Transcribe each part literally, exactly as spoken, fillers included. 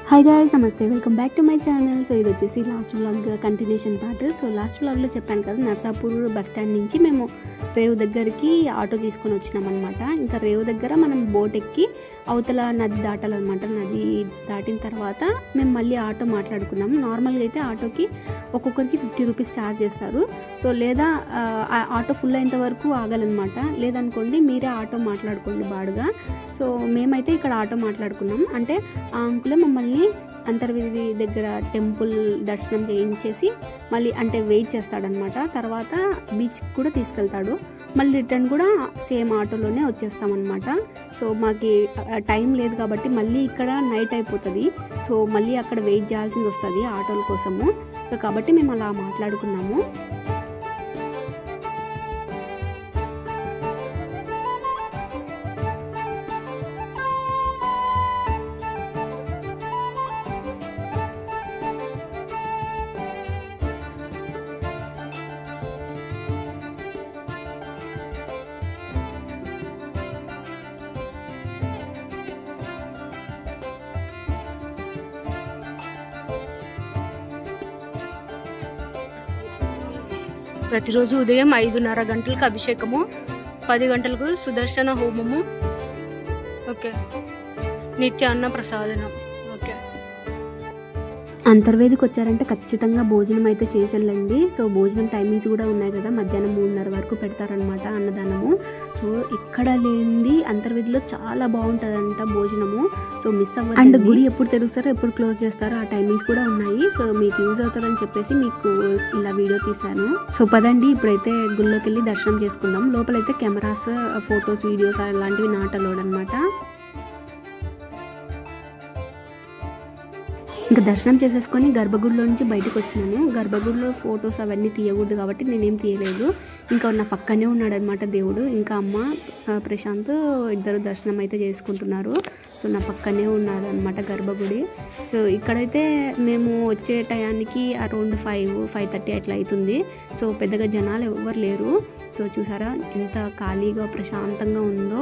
Hi guys, నమస్తే, welcome back to my channel. So ఇది వచ్చేసి last vlog continuation part. So last వ్లాగ్లో చెప్పాను కదా, నర్సాపూర్ బస్ స్టాండ్ నుంచి మేము రేవు దగ్గరికి ఆటో తీసుకొని వచ్చినాం అనమాట. ఇంకా రేవు దగ్గర మనం బోట్ ఎక్కి అవతల నది దాటాలన్నమాట. నది దాటిన తర్వాత మేము మళ్ళీ ఆటో మాట్లాడుకున్నాం. నార్మల్గా అయితే ఆటోకి ఒక్కొక్కరికి ఫిఫ్టీ రూపీస్ ఛార్జ్ చేస్తారు. సో లేదా ఆటో ఫుల్ అయ్యేంత వరకు ఆగాలన్నమాట. లేదనుకోండి మీరే ఆటో మాట్లాడుకోండి బాడుగా. సో మేమైతే ఇక్కడ ఆటో మాట్లాడుకున్నాం. అంటే ఆ అంకులే మమ్మల్ని అంతర్వేది దగ్గర టెంపుల్ దర్శనం చేయించేసి మళ్ళీ అంటే వెయిట్ చేస్తాడనమాట. తర్వాత బీచ్ కూడా తీసుకెళ్తాడు. మళ్ళీ రిటర్న్ కూడా సేమ్ ఆటోలోనే వచ్చేస్తామన్నమాట. సో మాకు టైం లేదు కాబట్టి మళ్ళీ ఇక్కడ నైట్ అయిపోతుంది. సో మళ్ళీ అక్కడ వెయిట్ చేయాల్సింది వస్తుంది ఆటోల కోసము. సో కాబట్టి మేము అలా మాట్లాడుకున్నాము. ప్రతిరోజు ఉదయం ఐదున్నర గంటలకు అభిషేకము, పది గంటలకు సుదర్శన హోమము, ఓకే, నిత్య అన్న ప్రసాదనం. ఓకే, అంతర్వేదికి వచ్చారంటే ఖచ్చితంగా భోజనం అయితే చేసేళ్ళండి. సో భోజనం టైమింగ్స్ కూడా ఉన్నాయి కదా, మధ్యాహ్నం మూడున్నర వరకు పెడతారనమాట అన్నదానము. సో ఇక్కడ లేనిది అంతర్వేదిలో చాలా బాగుంటుందంట భోజనము. సో మిస్ అవ్వదు. అండ్ గుడి ఎప్పుడు తెరుస్తారో ఎప్పుడు క్లోజ్ చేస్తారో ఆ టైమింగ్స్ కూడా ఉన్నాయి. సో మీకు యూజ్ అవుతుందని చెప్పేసి మీకు ఇలా వీడియో తీశాను. సో పదండి ఇప్పుడైతే గుళ్ళోకి వెళ్ళి దర్శనం చేసుకుందాం. లోపలైతే కెమెరాస్, ఫొటోస్, వీడియోస్ అలాంటివి నాట్ అలౌడ్ అనమాట. ఇంకా దర్శనం చేసేసుకొని గర్భగుడిలో నుంచి బయటకు వచ్చినాను. గర్భగుడిలో ఫొటోస్ అవన్నీ తీయకూడదు కాబట్టి నేనేం తీయలేదు. ఇంకా నా పక్కనే ఉన్నాడనమాట దేవుడు. ఇంకా అమ్మ ప్రశాంత్ ఇద్దరు దర్శనం అయితే చేసుకుంటున్నారు. సో నా పక్కనే ఉన్నారు అనమాట గర్భగుడి. సో ఇక్కడైతే మేము వచ్చే టయానికి అరౌండ్ ఫైవ్ ఫైవ్ థర్టీ అట్లా అవుతుంది. సో పెద్దగా జనాలు ఎవరు లేరు. సో చూసారా ఎంత ఖాళీగా ప్రశాంతంగా ఉందో.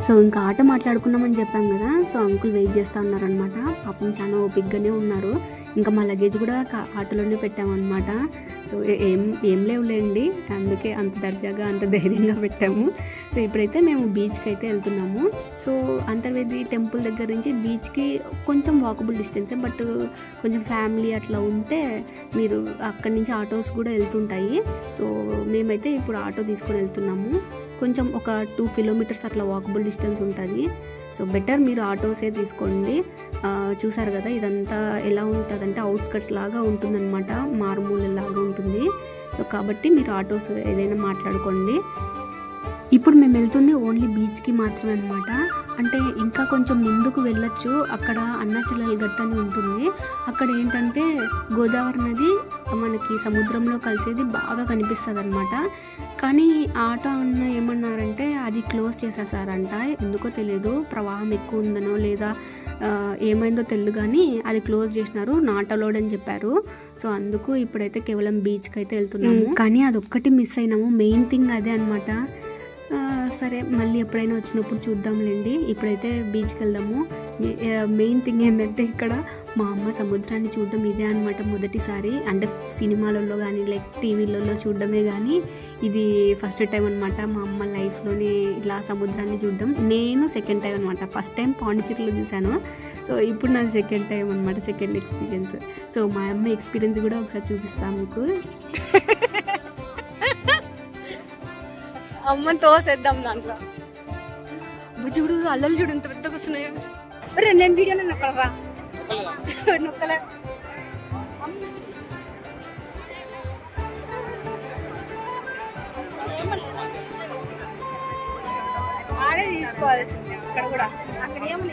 సో ఇంకా ఆటో మాట్లాడుకున్నామని చెప్పాం కదా, సో అంకుల్ వెయిట్ చేస్తూ ఉన్నారనమాట. పాపం చాలా ఓపిక్గానే ఉన్నారు. ఇంకా మా లగేజ్ కూడా ఆటోలోనే పెట్టామన్నమాట. సో ఏం ఏం లేవులేండి, అందుకే అంత దర్జాగా అంత ధైర్యంగా పెట్టాము. సో ఇప్పుడైతే మేము బీచ్కి అయితే వెళ్తున్నాము. సో అంతర్వేది టెంపుల్ దగ్గర నుంచి బీచ్కి కొంచెం వాకబుల్ డిస్టెన్సే, బట్ కొంచెం ఫ్యామిలీ అట్లా ఉంటే మీరు అక్కడి నుంచి ఆటోస్ కూడా వెళ్తుంటాయి. సో మేమైతే ఇప్పుడు ఆటో తీసుకొని వెళ్తున్నాము. కొంచెం ఒక టూ కిలోమీటర్స్ అట్లా వాకబుల్ డిస్టెన్స్ ఉంటుంది. సో బెటర్ మీరు ఆటోసే తీసుకోండి. చూసారు కదా ఇదంతా ఎలా ఉంటుందంటే అవుట్స్కట్స్ లాగా ఉంటుందన్నమాట, మారుమూల లాగా ఉంటుంది. సో కాబట్టి మీరు ఆటోస్ ఏదైనా మాట్లాడుకోండి. ఇప్పుడు మేము వెళ్తుంది ఓన్లీ బీచ్కి మాత్రమే అనమాట. అంటే ఇంకా కొంచెం ముందుకు వెళ్ళొచ్చు, అక్కడ అన్నాచలాల గట్టు అని ఉంటుంది. అక్కడ ఏంటంటే గోదావరి నది మనకి సముద్రంలో కలిసేది బాగా కనిపిస్తుంది అనమాట. కానీ ఆటో అన్న ఏమన్నారంటే అది క్లోజ్ చేసేసారంట, ఎందుకో తెలియదు, ప్రవాహం ఎక్కువ ఉందనో లేదా ఏమైందో తెలియదు, కానీ అది క్లోజ్ చేసినారు, నాట్ అలౌడ్ అని చెప్పారు. సో అందుకు ఇప్పుడైతే కేవలం బీచ్కి అయితే వెళ్తున్నాము. కానీ అదొక్కటి మిస్ అయినాము, మెయిన్ థింగ్ అదే అనమాట. సరే మళ్ళీ ఎప్పుడైనా వచ్చినప్పుడు చూద్దాంలేండి, ఇప్పుడైతే బీచ్కి వెళ్దాము. మెయిన్ థింగ్ ఏంటంటే ఇక్కడ మా అమ్మ సముద్రాన్ని చూడడం ఇదే అనమాట మొదటిసారి. అంటే సినిమాలలో కానీ లైక్ టీవీలలో చూడడమే కానీ ఇది ఫస్ట్ టైం అనమాట మా అమ్మ లైఫ్లోనే ఇలా సముద్రాన్ని చూడడం. నేను సెకండ్ టైం అనమాట, ఫస్ట్ టైం పాండిచేరిలో చూశాను. సో ఇప్పుడు నాది సెకండ్ టైం అనమాట, సెకండ్ ఎక్స్పీరియన్స్. సో మా అమ్మ ఎక్స్పీరియన్స్ కూడా ఒకసారి చూపిస్తాను మీకు. అమ్మని తోసేద్దాం దాంట్లో. చూడు అల్లలు చూడు ఎంత పెద్దగా వస్తున్నాయో. రెండు రెండు వీడియోలు నొక్కలరా నొక్కలే. ఆడే తీసుకోవాల్సింది అక్కడ కూడా, అక్కడ ఏమన్నా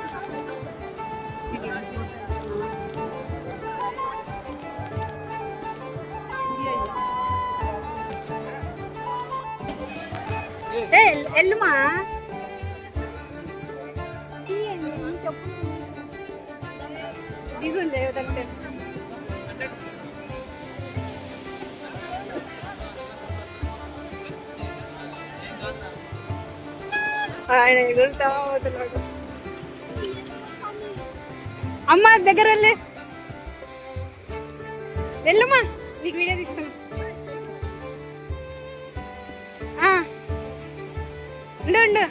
ఎల్లుమా దిగు లేదంటే ఆయన ఎగురుతా అవుతున్నాడు. అమ్మ దగ్గర వెళ్ళే వెళ్ళమ్మా, నీకు వీడియో తీస్తాను. ఉండు ఉండు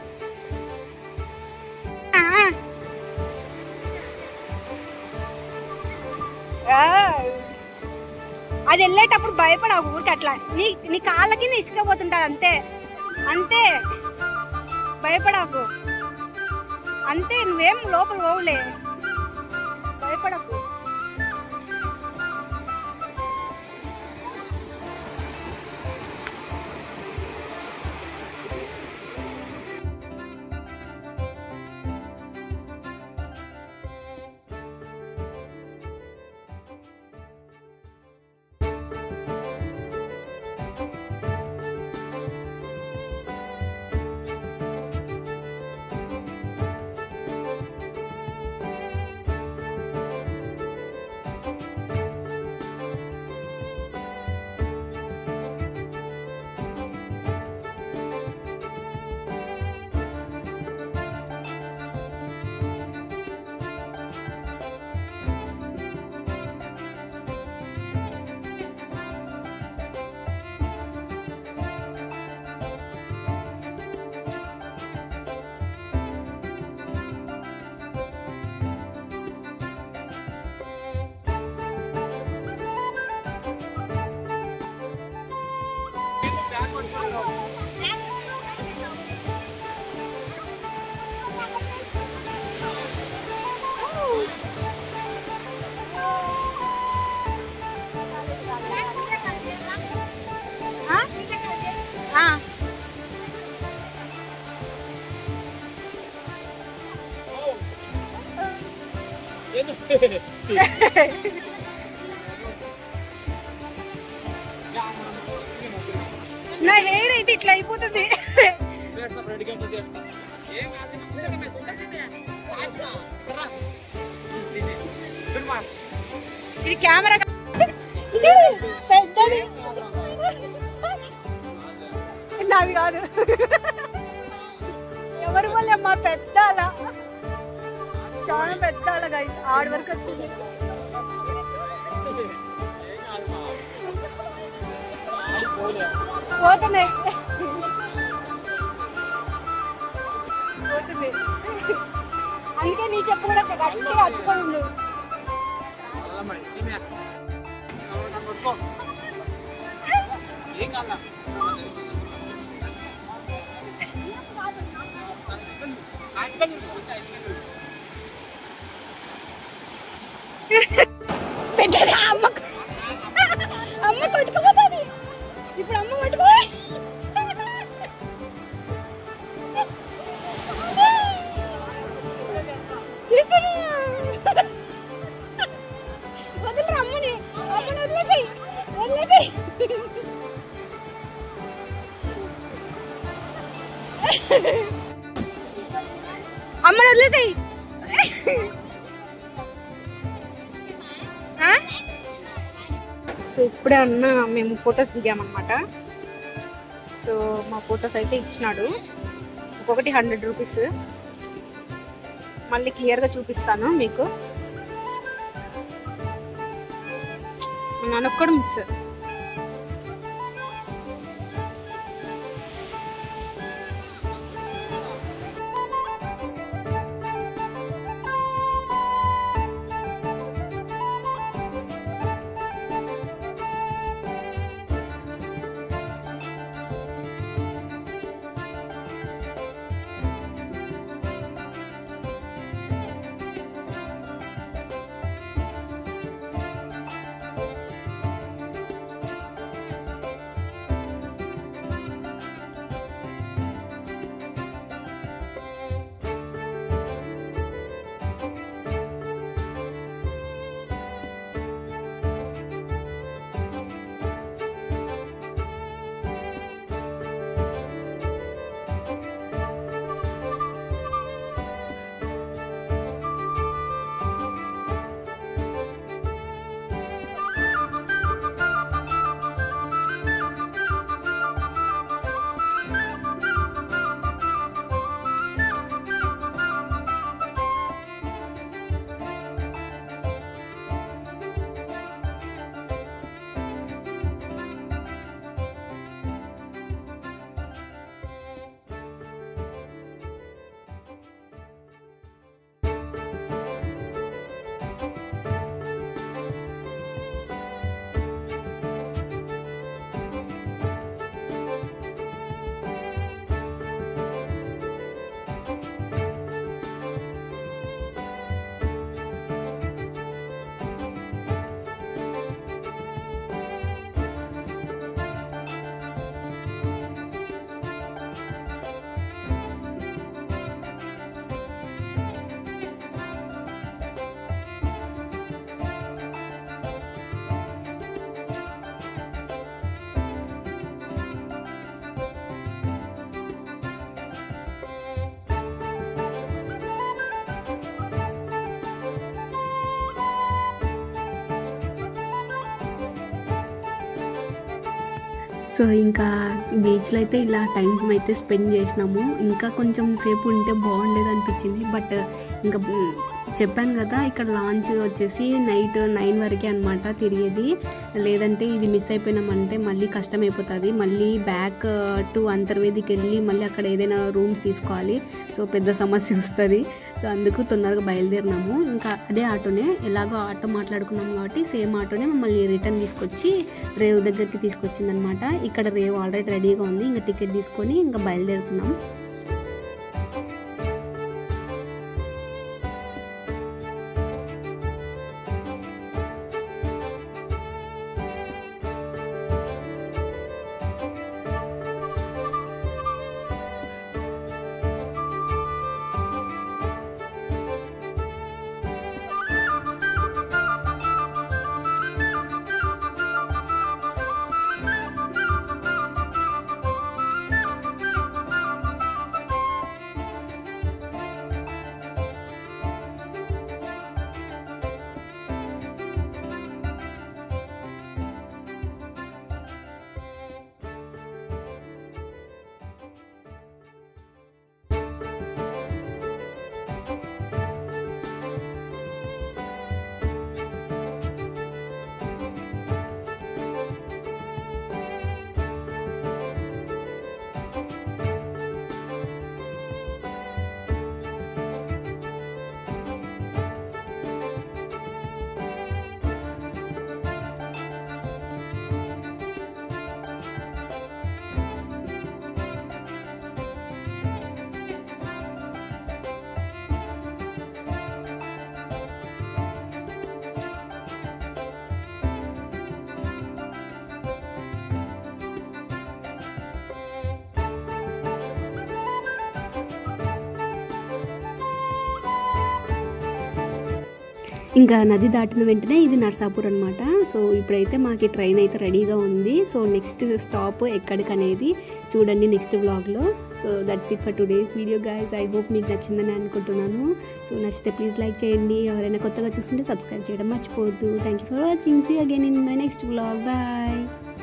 అది వెళ్ళేటప్పుడు భయపడవు ఊరికి, అట్లా నీ నీ కాళ్ళకి నీ ఇసుకపోతుంటది అంతే అంతే, భయపడకు అంతే, నువ్వేం లోపల పోవులే, భయపడకు. నా హెయిర్ అయితే ఇట్లా అయిపోతుంది. ఇది కెమెరా పెద్దది, నావి కాదు. ఎవరు మా పెద్ద అలా చాలా పెద్ద అలా గైస్ ఆడి వరకు వచ్చింది. పోతున్నాయి పోతుంది అందుకే నీ చెప్పు కూడా గట్టిగా హత్తుకొని ఉండు. పెద్దది అమ్మ అమ్మ కొట్టుకుపోతుంది ఇప్పుడు. అమ్మ కొట్టుకో వదిలేరు అమ్మని. అమ్మని వదిలేసి వదిలేసి అమ్మని వదిలేసాయి. సో ఇప్పుడే అన్న మేము ఫొటోస్ దిగామన్నమాట. సో మా ఫొటోస్ అయితే ఇచ్చినాడు, ఒక్కొక్కటి హండ్రెడ్ రూపీస్. మళ్ళీ క్లియర్గా చూపిస్తాను మీకు. నాన్నకు కూడా మిస్. సో ఇంకా బీచ్లో అయితే ఇలా టైం అయితే స్పెండ్ చేసినాము. ఇంకా కొంచెం సేపు ఉంటే బాగుండేది అనిపించింది. బట్ ఇంకా చెప్పాను కదా, ఇక్కడ లాంచ్ వచ్చేసి నైట్ నైన్ వరకే అనమాట తిరిగేది. లేదంటే ఇది మిస్ అయిపోయినామంటే మళ్ళీ కష్టం అయిపోతుంది. మళ్ళీ బ్యాక్ టు అంతర్వేదికి వెళ్ళి మళ్ళీ అక్కడ ఏదైనా రూమ్స్ తీసుకోవాలి. సో పెద్ద సమస్య వస్తుంది. సో అందుకు తొందరగా బయలుదేరినాము. ఇంకా అదే ఆటోనే, ఎలాగో ఆటో మాట్లాడుకున్నాము కాబట్టి సేమ్ ఆటోనే మమ్మల్ని రిటర్న్ తీసుకొచ్చి రేవు దగ్గరికి తీసుకొచ్చింది అనమాట. ఇక్కడ రేవు ఆల్రెడీ రెడీగా ఉంది. ఇంకా టికెట్ తీసుకొని ఇంకా బయలుదేరుతున్నాం. ఇంకా నది దాటిన వెంటనే ఇది నర్సాపూర్ అనమాట. సో ఇప్పుడైతే మాకు ట్రైన్ అయితే రెడీగా ఉంది. సో నెక్స్ట్ స్టాప్ ఎక్కడికి అనేది చూడండి నెక్స్ట్ వ్లాగ్లో. So that's it for today's video guys. I hope మీకు నచ్చిందని అనుకుంటున్నాను. సో నచ్చితే ప్లీజ్ లైక్ చేయండి. ఎవరైనా కొత్తగా చూస్తుంటే సబ్స్క్రైబ్ చేయడం మర్చిపోవద్దు. Thank you for watching. See again in my next vlog. Bye.